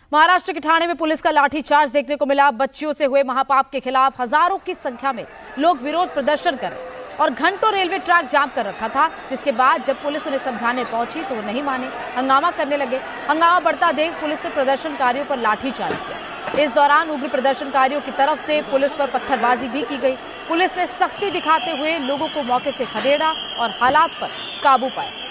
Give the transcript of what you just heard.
महाराष्ट्र के ठाणे में पुलिस का लाठीचार्ज देखने को मिला। बच्चियों से हुए महापाप के खिलाफ हजारों की संख्या में लोग विरोध प्रदर्शन कर रहे और घंटों रेलवे ट्रैक जाम कर रखा था, जिसके बाद जब पुलिस उन्हें समझाने पहुंची तो वो नहीं माने, हंगामा करने लगे। हंगामा बढ़ता देख पुलिस ने प्रदर्शनकारियों पर लाठीचार्ज किया। इस दौरान उग्र प्रदर्शनकारियों की तरफ से पुलिस पर पत्थरबाजी भी की गई। पुलिस ने सख्ती दिखाते हुए लोगों को मौके से खदेड़ा और हालात पर काबू पाया।